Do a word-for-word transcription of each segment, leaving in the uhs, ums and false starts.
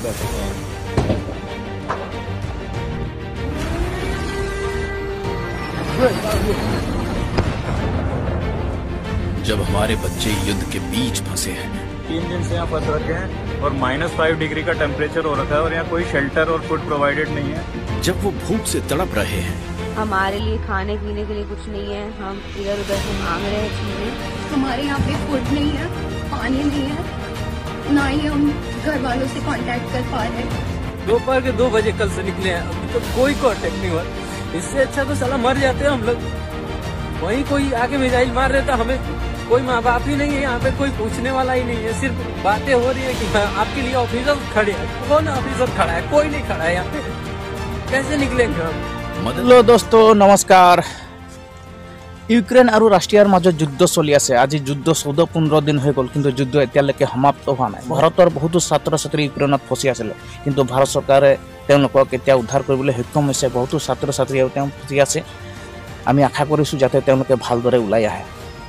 जब हमारे बच्चे युद्ध के बीच फंसे हैं, तीन दिन से यहाँ फंस रखे हैं और माइनस फाइव डिग्री का टेम्परेचर हो रखा है और यहाँ कोई शेल्टर और फूड प्रोवाइडेड नहीं है। जब वो भूख से तड़प रहे हैं, हमारे लिए खाने पीने के लिए कुछ नहीं है, हम इधर उधर से मांग रहे हैं चीजें। हमारे यहाँ पे फूड नहीं है, पानी नहीं है, ना ही हम घर वालों से कांटेक्ट कर पा रहे हैं। दोपहर के दो बजे कल से निकले हैं, अभी तो कोई कांटेक्ट नहीं हुआ। इससे अच्छा तो साला मर जाते हैं हम लोग। वहीं कोई आके मिसाइल मार रहे था, हमें कोई माँ बाप ही नहीं है, यहाँ पे कोई पूछने वाला ही नहीं है। सिर्फ बातें हो रही है कि हाँ आपके लिए ऑफिसर खड़े हैं। कौन ऑफिसर खड़ा है? कोई नहीं खड़ा है यहाँ पे। कैसे निकलेंगे हम? हेलो दोस्तों नमस्कार। ইউক্ৰেইন আৰু ৰাছিয়াৰ মাজত যুদ্ধ চলি আছে। আজি যুদ্ধ চৌধ পোন্ধৰ দিন হৈ গ'ল, কিন্তু যুদ্ধ এতিয়ালৈকে সমাপ্ত হোৱা নাই। ভাৰতৰ বহুতো ছাত্ৰ ছাত্ৰী ইউক্ৰেইনত ফচি আছিল, কিন্তু ভাৰত চৰকাৰে তেওঁলোকক এতিয়া উদ্ধাৰ কৰিবলৈ সক্ষম হৈছে। বহুতো ছাত্ৰ ছাত্ৰী তেওঁ ফচি আছে। আমি আশা কৰিছোঁ যাতে তেওঁলোকে ভালদৰে ওলাই আহে।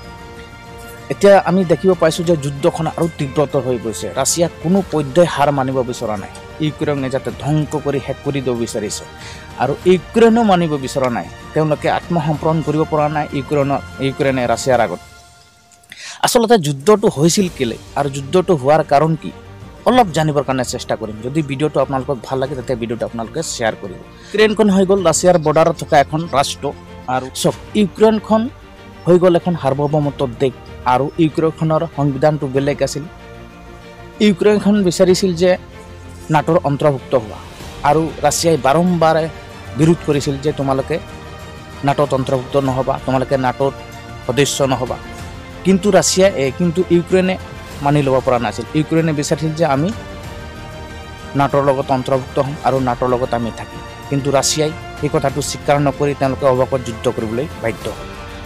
এতিয়া আমি দেখিব পাইছোঁ যে যুদ্ধখন আৰু তীব্ৰতৰ হৈ গৈছে। ৰাছিয়া কোনো পৰ্যায় হাৰ মানিব বিচৰা নাই। ইউক্ৰেইনে যাতে ধ্বংস কৰি শেষ কৰি দিব বিচাৰিছে, আৰু ইউক্ৰেইনো মানিব বিচৰা নাই। তেওঁলোকে আত্মসমৰ্পণ কৰিব পৰা নাই ইউক্ৰেইনৰ ইউক্ৰেইনে ৰাছিয়াৰ আগত। আচলতে যুদ্ধটো হৈছিল কেলে আৰু যুদ্ধটো হোৱাৰ কাৰণ কি অলপ জানিবৰ কাৰণে চেষ্টা কৰিম। যদি ভিডিঅ'টো আপোনালোকক ভাল লাগে তেতিয়া ভিডিঅ'টো আপোনালোকে শ্বেয়াৰ কৰিব। ইউক্ৰেইনখন হৈ গ'ল ৰাছিয়াৰ বৰ্ডাৰত থকা এখন ৰাষ্ট্ৰ, আৰু চব ইউক্ৰেইনখন হৈ গ'ল এখন সাৰ্বভৌমত্ব দেশ। আৰু ইউক্ৰেইনখনৰ সংবিধানটো বেলেগ আছিল। ইউক্ৰেইনখন বিচাৰিছিল যে নাটোৰ অন্তৰ্ভুক্ত হোৱা, আৰু ৰাছিয়াই বাৰম্বাৰে বিৰোধ কৰিছিল যে তোমালোকে নাটোত অন্তৰ্ভুক্ত নহ'বা, তোমালোকে নাটোৰ সদস্য নহ'বা। কিন্তু ৰাছিয়া কিন্তু ইউক্ৰেইনে মানি ল'ব পৰা নাছিল। ইউক্ৰেইনে বিচাৰিছিল যে আমি নাটোৰ লগত অন্তৰ্ভুক্ত হ'ম আৰু নাটোৰ লগত আমি থাকিম, কিন্তু ৰাছিয়াই সেই কথাটো স্বীকাৰ নকৰি তেওঁলোকে অৱকাশত যুদ্ধ কৰিবলৈ বাধ্য হ'ল।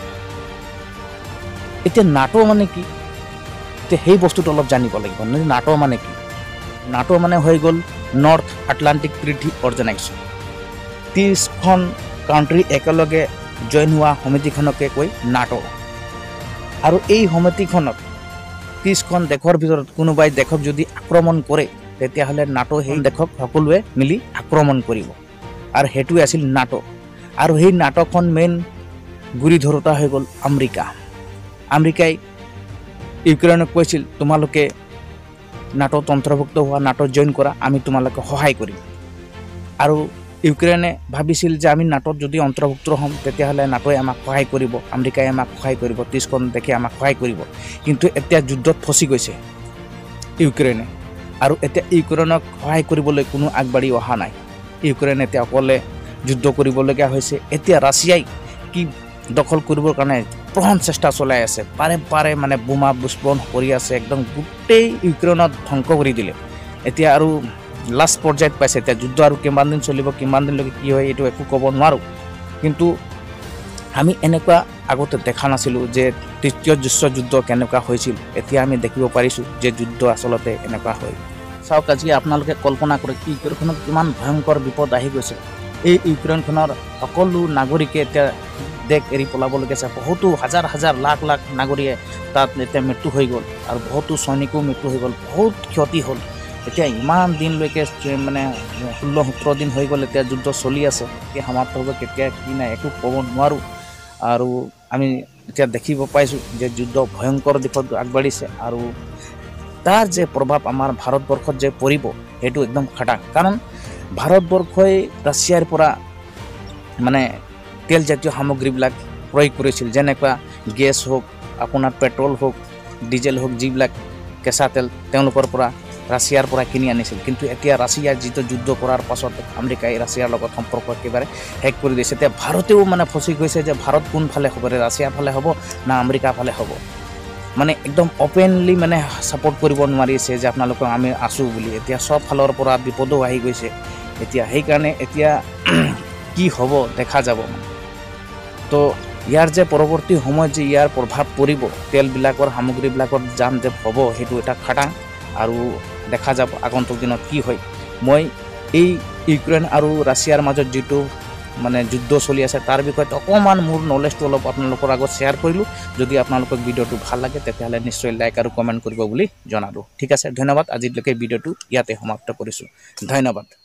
এতিয়া নাটো মানে কি, এতিয়া সেই বস্তুটো অলপ জানিব লাগিব। নাটো মানে কি? নাটো মানে হৈ গ'ল নৰ্থ আটলাণ্টিক ট্ৰিটি অৰ্গেনাইজেশ্যন। ত্ৰিছখন কাউণ্ট্ৰি একেলগে জইন হোৱা সমিতিখনকে কয় নাটো। আৰু এই সমিতিখনত ত্ৰিছখন দেশৰ ভিতৰত কোনোবাই দেশক যদি আক্ৰমণ কৰে তেতিয়াহ'লে নাটো সেই দেশক সকলোৱে মিলি আক্ৰমণ কৰিব, আৰু সেইটোৱে আছিল নাটো। আৰু সেই নাটোখন মেইন গুৰি ধৰোঁতা হৈ গ'ল আমেৰিকা। আমেৰিকাই ইউক্ৰেইনক কৈছিল তোমালোকে নাটোত অন্তৰ্ভুক্ত হোৱা, নাটোত জইন কৰা, আমি তোমালোকে সহায় কৰিম। আৰু ইউক্ৰেইনে ভাবিছিল যে আমি নাটোত যদি অন্তৰ্ভুক্ত হ'ম তেতিয়াহ'লে নাটোৱে আমাক সহায় কৰিব, আমেৰিকাই আমাক সহায় কৰিব, ত্ৰিছখন দেশে আমাক সহায় কৰিব। কিন্তু এতিয়া যুদ্ধত ফচি গৈছে ইউক্ৰেইনে, আৰু এতিয়া ইউক্ৰেইনক সহায় কৰিবলৈ কোনো আগবাঢ়ি অহা নাই। ইউক্ৰেইনে এতিয়া অকলে যুদ্ধ কৰিবলগীয়া হৈছে। এতিয়া ৰাছিয়াই কি দখল কৰিবৰ কাৰণে প্ৰধান চেষ্টা চলাই আছে। পাৰে পাৰে মানে বোমা বিস্ফোৰণ কৰি আছে, একদম গোটেই ইউক্ৰেইনত ধ্বংস কৰি দিলে। এতিয়া আৰু লাষ্ট পৰ্যায়ত পাইছে। এতিয়া যুদ্ধ আৰু কিমান দিন চলিব, কিমান দিনলৈকে কি হয় এইটো একো ক'ব নোৱাৰোঁ। কিন্তু আমি এনেকুৱা আগতে দেখা নাছিলোঁ যে তৃতীয় বিশ্বযুদ্ধ কেনেকুৱা হৈছিল। এতিয়া আমি দেখিব পাৰিছোঁ যে যুদ্ধ আচলতে এনেকুৱা হয়। চাওক আজি আপোনালোকে কল্পনা কৰে ইউক্ৰেইনখনত কিমান ভয়ংকৰ বিপদ আহি গৈছে। এই ইউক্ৰেইনখনৰ সকলো নাগৰিকে এতিয়া দেশ এৰি পলাবলগীয়া আছে। বহুতো হাজাৰ হাজাৰ লাখ লাখ নাগৰিকে তাত এতিয়া মৃত্যু হৈ গ'ল, আৰু বহুতো সৈনিকো মৃত্যু হৈ গ'ল, বহুত ক্ষতি হ'ল। এতিয়া ইমান দিনলৈকে মানে ষোল্ল সোতৰ দিন হৈ গ'ল এতিয়া যুদ্ধ চলি আছে। এতিয়া সমাপ্ত হ'ব কেতিয়া কি নাই একো ক'ব নোৱাৰোঁ। আৰু আমি এতিয়া দেখিব পাইছোঁ যে যুদ্ধ ভয়ংকৰ দিশত আগবাঢ়িছে, আৰু তাৰ যে প্ৰভাৱ আমাৰ ভাৰতবৰ্ষত যে পৰিব সেইটো একদম খাটাং। কাৰণ ভাৰতবৰ্ষই ৰাছিয়াৰ পৰা মানে তেলজাতীয় সামগ্ৰীবিলাক প্ৰয়োগ কৰিছিল, যেনেকুৱা গেছ হওক, আপোনাৰ পেট্ৰল হওক, ডিজেল হওক, যিবিলাক কেঁচা তেল তেওঁলোকৰ পৰা ৰাছিয়াৰ পৰা কিনি আনিছিল। কিন্তু এতিয়া ৰাছিয়াৰ যিটো যুদ্ধ কৰাৰ পাছত আমেৰিকাই ৰাছিয়াৰ লগত সম্পৰ্ক একেবাৰে শেষ কৰি দিছে। এতিয়া ভাৰতেও মানে ফচি গৈছে যে ভাৰত কোনফালে হ'ব, ৰাছিয়া ফালে হ'ব না আমেৰিকা ফালে হ'ব। মানে একদম অপেনলি মানে ছাপোৰ্ট কৰিব নোৱাৰিছে যে আপোনালোকক আমি আছোঁ বুলি। এতিয়া চব ফালৰ পৰা বিপদো আহি গৈছে। এতিয়া সেইকাৰণে এতিয়া কি হ'ব দেখা যাব। মানে তো ইয়াৰ যে পৰৱৰ্তী সময়ত যে ইয়াৰ প্ৰভাৱ পৰিব, তেলবিলাকৰ সামগ্ৰীবিলাকৰ দাম যে হ'ব সেইটো এটা খাটাং, আৰু দেখা যাব আগন্তুক দিনত কি হয়। মই এই ইউক্ৰেইন আৰু ৰাছিয়াৰ মাজত যিটো মানে যুদ্ধ চলি আছে তাৰ বিষয়ত অকণমান মোৰ নলেজটো অলপ আপোনালোকৰ আগত শ্বেয়াৰ কৰিলোঁ। যদি আপোনালোকক ভিডিঅ'টো ভাল লাগে তেতিয়াহ'লে নিশ্চয় লাইক আৰু কমেণ্ট কৰিব বুলি জনালোঁ। ঠিক আছে, ধন্যবাদ। আজিলৈকে ভিডিঅ'টো ইয়াতে সমাপ্ত কৰিছোঁ। ধন্যবাদ।